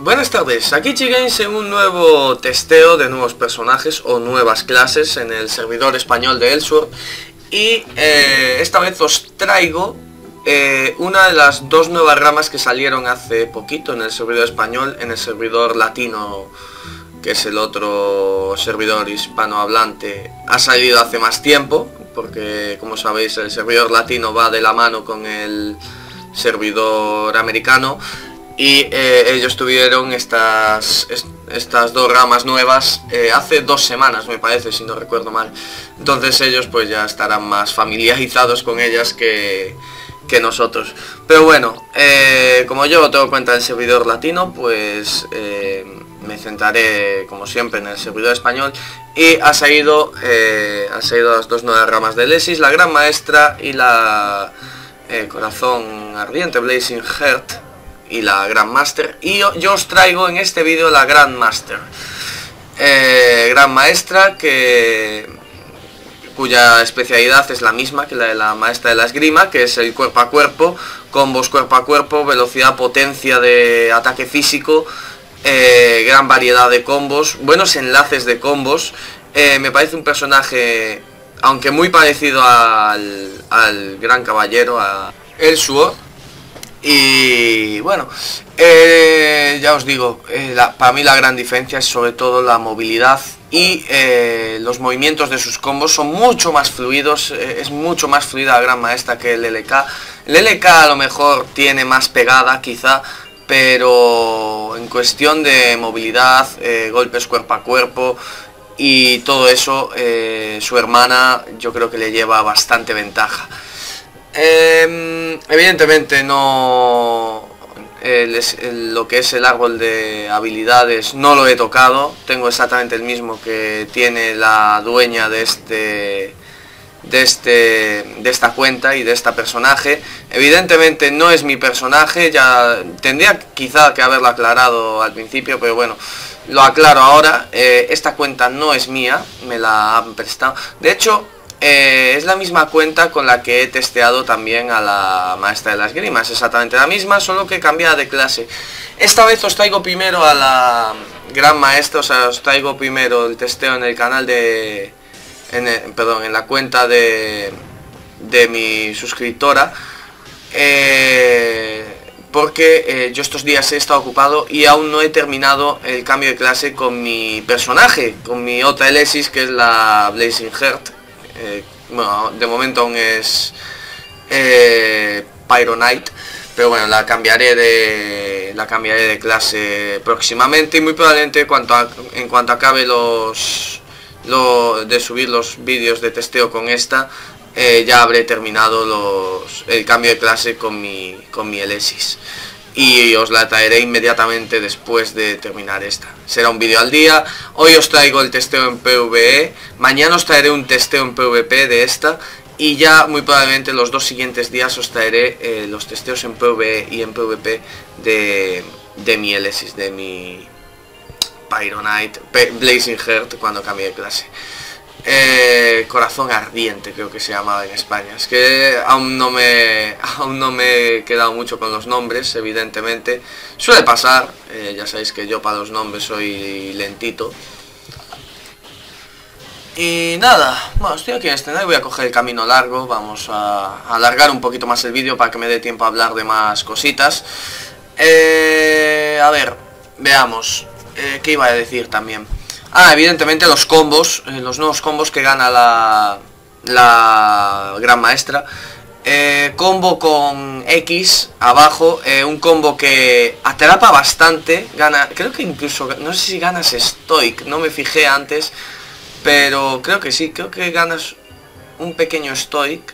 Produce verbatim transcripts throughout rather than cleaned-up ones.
Buenas tardes, aquí Chigames en un nuevo testeo de nuevos personajes o nuevas clases en el servidor español de Elsword. Y eh, esta vez os traigo eh, una de las dos nuevas ramas que salieron hace poquito en el servidor español, en el servidor latino, que es el otro servidor hispanohablante, ha salido hace más tiempo, porque como sabéis el servidor latino va de la mano con el servidor americano. Y eh, ellos tuvieron estas, est estas dos ramas nuevas eh, hace dos semanas, me parece, si no recuerdo mal. Entonces ellos pues ya estarán más familiarizados con ellas que, que nosotros. Pero bueno, eh, como yo tengo cuenta del servidor latino, pues eh, me centraré como siempre en el servidor español. Y ha salido, eh, ha salido las dos nuevas ramas de Lesis, la Gran Maestra y la eh, Corazón Ardiente, Blazing Heart, y la Grandmaster. Y yo, yo os traigo en este vídeo la Grandmaster, eh, Gran Maestra, que cuya especialidad es la misma que la de la Maestra de la Esgrima, que es el cuerpo a cuerpo, combos cuerpo a cuerpo, velocidad, potencia de ataque físico, eh, gran variedad de combos, buenos enlaces de combos. Eh, me parece un personaje, aunque muy parecido al, al Gran Caballero, a Elsword. Y bueno, eh, ya os digo, eh, la, para mí la gran diferencia es sobre todo la movilidad y eh, los movimientos de sus combos son mucho más fluidos, eh, es mucho más fluida la Gran Maestra que el L K. El L K a lo mejor tiene más pegada quizá, pero en cuestión de movilidad, eh, golpes cuerpo a cuerpo y todo eso, eh, su hermana yo creo que le lleva bastante ventaja. Eh, evidentemente no el, el, lo que es el árbol de habilidades no lo he tocado, tengo exactamente el mismo que tiene la dueña de este de este de esta cuenta y de este personaje. Evidentemente no es mi personaje, ya tendría quizá que haberlo aclarado al principio, pero bueno, lo aclaro ahora. Eh, esta cuenta no es mía, me la han prestado. De hecho, Eh, es la misma cuenta con la que he testeado también a la Maestra de las Esgrima, es exactamente la misma, solo que cambia de clase. Esta vez os traigo primero a la Gran Maestra, o sea, os traigo primero el testeo en el canal de... En el, perdón, en la cuenta de, de mi suscriptora, eh, porque eh, yo estos días he estado ocupado y aún no he terminado el cambio de clase con mi personaje, con mi otra Lesis, que es la Blazing Heart. Eh, bueno, de momento aún es eh, Pyro Knight, pero bueno, la cambiaré de la cambiaré de clase próximamente y muy probablemente cuanto a, en cuanto acabe los lo, de subir los vídeos de testeo con esta, eh, ya habré terminado los el cambio de clase con mi con mi Lesis. Y os la traeré inmediatamente después de terminar esta. Será un vídeo al día. Hoy os traigo el testeo en PvE. Mañana os traeré un testeo en PvP de esta. Y ya muy probablemente los dos siguientes días os traeré eh, los testeos en PvE y en PvP de, de mi Lesis, de mi Pyro Knight, Blazing Heart cuando cambie de clase. Eh, Corazón Ardiente creo que se llamaba en España. Es que aún no me aún no me he quedado mucho con los nombres, evidentemente suele pasar, eh, ya sabéis que yo para los nombres soy lentito. Y nada, bueno, estoy aquí en este escenario, voy a coger el camino largo, vamos a, a alargar un poquito más el vídeo para que me dé tiempo a hablar de más cositas. eh, A ver, veamos, eh, ¿qué iba a decir también? Ah, evidentemente los combos, eh, los nuevos combos que gana la, la Gran Maestra. Eh, combo con X abajo, eh, un combo que atrapa bastante, gana, creo que incluso, no sé si ganas Stoic, no me fijé antes, pero creo que sí, creo que ganas un pequeño Stoic.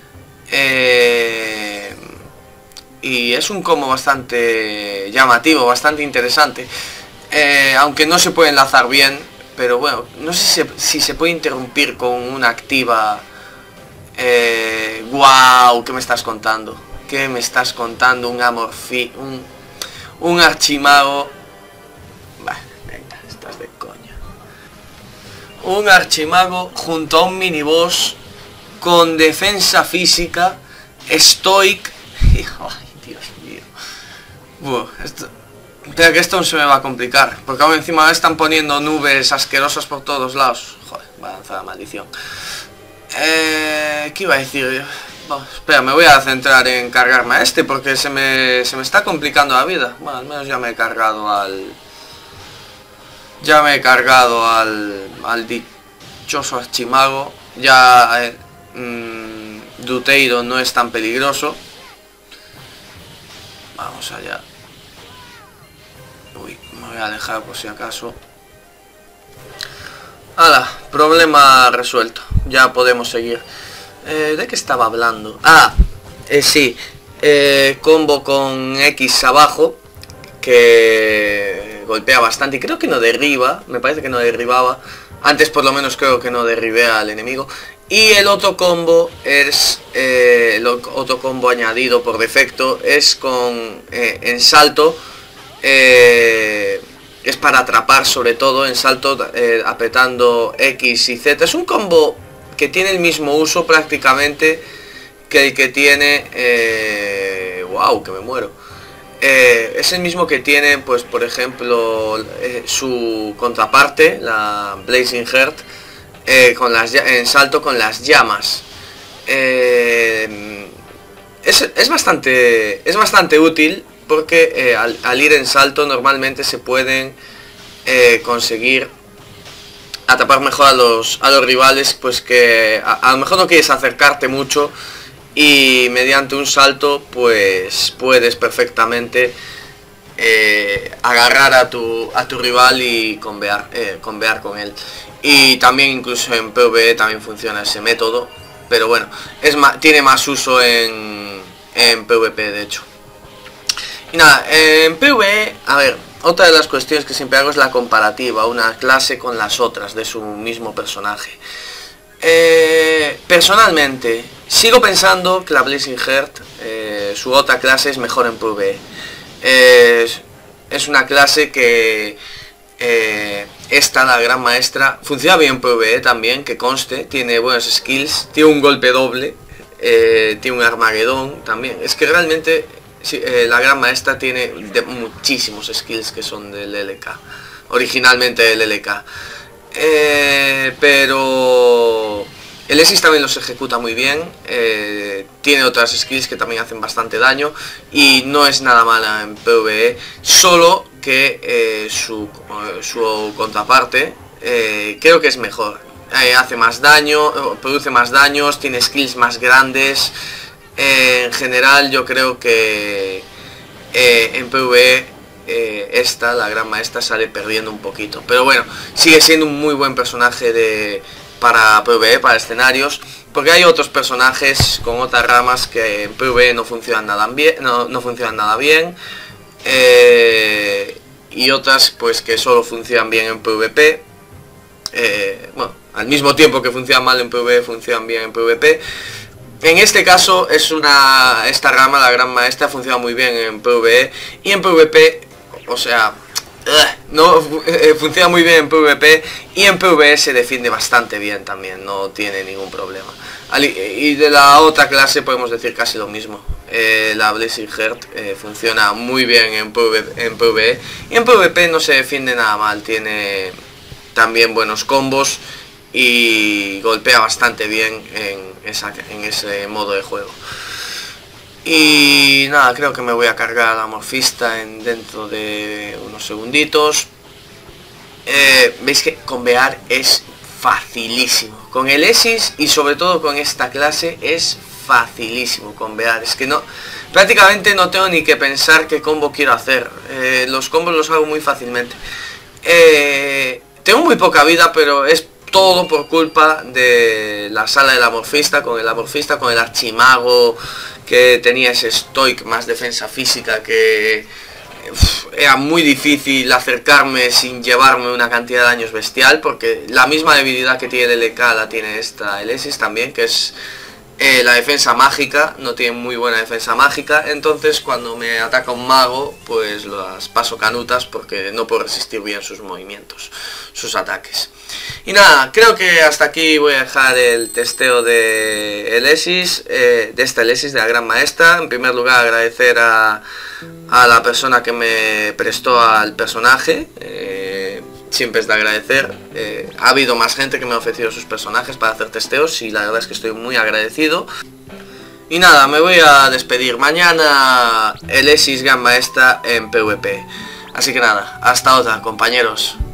Eh, y es un combo bastante llamativo, bastante interesante. Eh, aunque no se puede enlazar bien, pero bueno, no sé si se, si se puede interrumpir con una activa. Eh, wow, ¿qué me estás contando? ¿Qué me estás contando? Un Amorfi, un, un archimago. Bah, venga, estás de coña. Un archimago junto a un miniboss con defensa física, Stoic. Ay, Dios mío. Buah, esto... Pero que esto aún se me va a complicar, porque aún encima me están poniendo nubes asquerosas por todos lados. Joder, va a lanzar la maldición. Eh, ¿Qué iba a decir? Bueno, espera, me voy a centrar en cargarme a este, porque se me, se me está complicando la vida. Bueno, al menos ya me he cargado al... Ya me he cargado al, al dichoso archimago. Ya eh, mmm, Duteiro no es tan peligroso. Vamos allá. Uy, me voy a alejar por si acaso. ¡Hala! Problema resuelto. Ya podemos seguir. Eh, ¿De qué estaba hablando? Ah, eh, sí. Eh, combo con X abajo. Que golpea bastante. Y creo que no derriba. Me parece que no derribaba. Antes por lo menos creo que no derribé al enemigo. Y el otro combo es... Eh, el otro combo añadido por defecto. Es con... Eh, en salto. Eh, es para atrapar sobre todo. En salto eh, apretando X y Z. Es un combo que tiene el mismo uso prácticamente que el que tiene... Eh, wow, que me muero. Eh, es el mismo que tiene, pues por ejemplo, eh, su contraparte, la Blazing Heart, eh, con las, en salto con las llamas. Eh, es, es, bastante, es bastante útil porque eh, al, al ir en salto normalmente se pueden eh, conseguir atrapar mejor a los, a los rivales, pues que a, a lo mejor no quieres acercarte mucho y mediante un salto pues puedes perfectamente eh, agarrar a tu, a tu rival y convear, eh, convear con él. Y también incluso en PvE también funciona ese método, pero bueno, es más, tiene más uso en, en PvP de hecho. Y nada, en PvE, a ver, otra de las cuestiones que siempre hago es la comparativa, una clase con las otras de su mismo personaje. Eh, personalmente, sigo pensando que la Blazing Heart, eh, su otra clase, es mejor en PvE. Eh, es, es una clase que... Eh, esta, la gran maestra, funciona bien en PvE también, que conste, tiene buenas skills, tiene un golpe doble, eh, tiene un Armagedón también. Es que realmente sí, eh, la gran maestra tiene de muchísimos skills que son del L K, originalmente del L K. Eh, pero el Esis también los ejecuta muy bien, eh, tiene otras skills que también hacen bastante daño y no es nada mala en PvE, solo que eh, su, su contraparte eh, creo que es mejor, eh, hace más daño, produce más daños, tiene skills más grandes, eh, en general yo creo que eh, en PvE eh, esta, la gran maestra, sale perdiendo un poquito, pero bueno, sigue siendo un muy buen personaje de, para PvE, para escenarios, porque hay otros personajes con otras ramas que en PvE no funcionan nada bien, no, no funcionan nada bien. Eh, y otras pues que solo funcionan bien en PvP, eh, bueno, al mismo tiempo que funcionan mal en PvE, funcionan bien en PvP. En este caso es una, esta rama, la gran maestra, funciona muy bien en PvE y en PvP, o sea, no eh, funciona muy bien en PvP y en PvE se defiende bastante bien también, no tiene ningún problema. Y de la otra clase podemos decir casi lo mismo. Eh, la Blazing Heart eh, funciona muy bien en PvE, en PvE y en PvP no se defiende nada mal, tiene también buenos combos y golpea bastante bien en, esa, en ese modo de juego. Y nada, creo que me voy a cargar a la Morfista en, dentro de unos segunditos. Eh, veis que convear es facilísimo con el Esis y sobre todo con esta clase es facilísimo convear. Es que no, prácticamente no tengo ni que pensar qué combo quiero hacer. Eh, los combos los hago muy fácilmente. Eh, tengo muy poca vida, pero es todo por culpa de la sala de la Morfista, con el Amorfista, con el Archimago, que tenía ese Stoic más defensa física, que uf, era muy difícil acercarme sin llevarme una cantidad de daños bestial, porque la misma debilidad que tiene el L K la tiene esta, el Esis también, que es Eh, la defensa mágica, no tiene muy buena defensa mágica, entonces cuando me ataca un mago, pues las paso canutas porque no puedo resistir bien sus movimientos, sus ataques. Y nada, creo que hasta aquí voy a dejar el testeo de Elesis, eh, de esta Elesis, de la Gran Maestra. En primer lugar, agradecer a, a la persona que me prestó al personaje. eh, Siempre es de agradecer. eh, Ha habido más gente que me ha ofrecido sus personajes para hacer testeos y la verdad es que estoy muy agradecido. Y nada, me voy a despedir. Mañana Elesis Gran Maestra en PvP. Así que nada, hasta otra, compañeros.